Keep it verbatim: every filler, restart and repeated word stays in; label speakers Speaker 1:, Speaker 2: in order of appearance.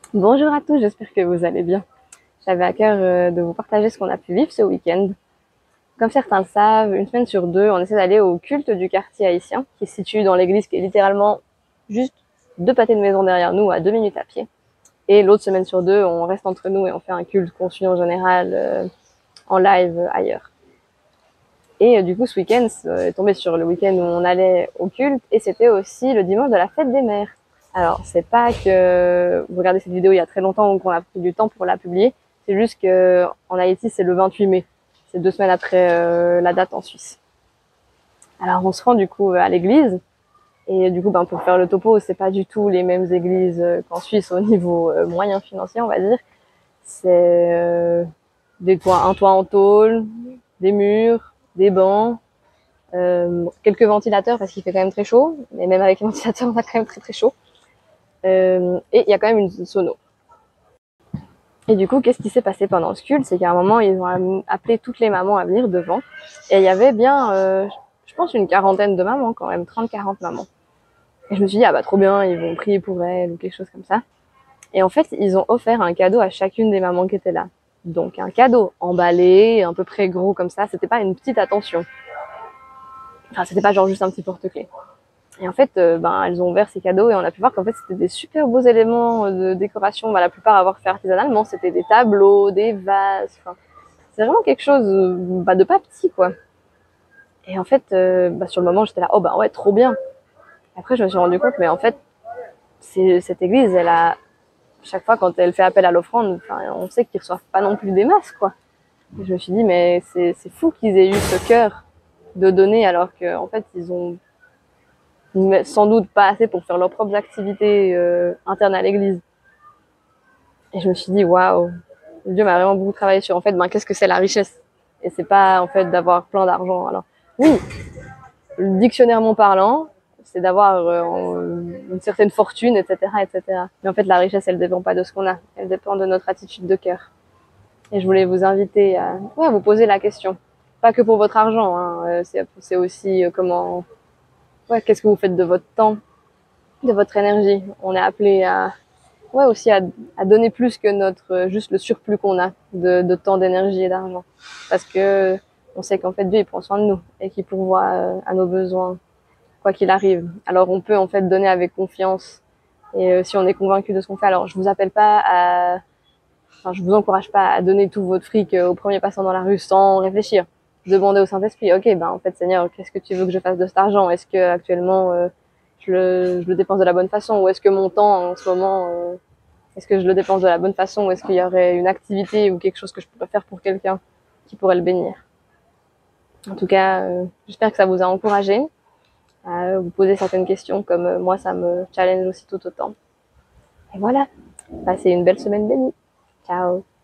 Speaker 1: Bonjour à tous, j'espère que vous allez bien. J'avais à cœur euh, de vous partager ce qu'on a pu vivre ce week-end. Comme certains le savent, une semaine sur deux, on essaie d'aller au culte du quartier haïtien, qui se situe dans l'église, qui est littéralement juste deux pâtés de maison derrière nous, à deux minutes à pied. Et l'autre semaine sur deux, on reste entre nous et on fait un culte qu'on suit en général euh, en live euh, ailleurs. Et euh, du coup, ce week-end, c'est tombé sur le week-end où on allait au culte, et c'était aussi le dimanche de la fête des mères. Alors, c'est pas que vous regardez cette vidéo il y a très longtemps ou qu'on a pris du temps pour la publier, c'est juste que en Haïti, c'est le vingt-huit mai. C'est deux semaines après euh, la date en Suisse. Alors, on se rend du coup à l'église, et du coup, ben, pour faire le topo, c'est pas du tout les mêmes églises qu'en Suisse au niveau euh, moyen financier, on va dire. C'est euh, des toits, un toit en tôle, des murs, des bancs, euh, quelques ventilateurs parce qu'il fait quand même très chaud, mais même avec les ventilateurs, on a quand même très très chaud. Euh, et il y a quand même une sono. Et du coup, qu'est-ce qui s'est passé pendant ce culte? C'est qu'à un moment, ils ont appelé toutes les mamans à venir devant. Et il y avait bien, euh, je pense, une quarantaine de mamans quand même, trente quarante mamans. Et je me suis dit, ah bah trop bien, ils vont prier pour elles ou quelque chose comme ça. Et en fait, ils ont offert un cadeau à chacune des mamans qui étaient là. Donc un cadeau emballé, à peu près gros comme ça. C'était pas une petite attention. Enfin, c'était pas genre juste un petit porte-clés. Et en fait, euh, ben, elles ont ouvert ces cadeaux et on a pu voir qu'en fait, c'était des super beaux éléments de décoration. Ben, la plupart à avoir fait artisanalement, c'était des tableaux, des vases. Enfin, c'est vraiment quelque chose bah, de pas petit, quoi. Et en fait, euh, bah, sur le moment, j'étais là, oh bah ouais, trop bien. Après, je me suis rendu compte, mais en fait, c'est, cette église, elle a, chaque fois quand elle fait appel à l'offrande, on sait qu'ils reçoivent pas non plus des masses, quoi. Et je me suis dit, mais c'est, c'est fou qu'ils aient eu ce cœur de donner alors qu'en en fait, ils ont sans doute pas assez pour faire leurs propres activités euh, internes à l'église. Et je me suis dit, waouh, Dieu m'a vraiment beaucoup travaillé sur en fait, ben, qu'est-ce que c'est la richesse? Et c'est pas en fait d'avoir plein d'argent. Alors, oui, dictionnairement parlant, c'est d'avoir euh, une certaine fortune, et cetera, et cetera. Mais en fait, la richesse, elle dépend pas de ce qu'on a, elle dépend de notre attitude de cœur. Et je voulais vous inviter à, ouais, à vous poser la question. Pas que pour votre argent, hein, c'est, c'est aussi euh, comment, ouais, qu'est-ce que vous faites de votre temps, de votre énergie. On est appelé à, ouais, aussi à, à donner plus que notre, juste le surplus qu'on a de, de temps, d'énergie et d'argent. Parce que on sait qu'en fait Dieu il prend soin de nous et qu'il pourvoit à nos besoins quoi qu'il arrive. Alors on peut en fait donner avec confiance et euh, si on est convaincu de ce qu'on fait. Alors je vous appelle pas à, enfin je vous encourage pas à donner tout votre fric au premier passant dans la rue sans réfléchir. Demandez au Saint-Esprit, ok, ben en fait Seigneur, qu'est-ce que tu veux que je fasse de cet argent? Est-ce que actuellement euh, je, le, je le dépense de la bonne façon ou est-ce que mon temps en ce moment euh, est-ce que je le dépense de la bonne façon ou est-ce qu'il y aurait une activité ou quelque chose que je pourrais faire pour quelqu'un qui pourrait le bénir? En tout cas, euh, j'espère que ça vous a encouragé à vous poser certaines questions comme euh, moi ça me challenge aussi tout autant. Et voilà, passez une belle semaine bénie. Ciao.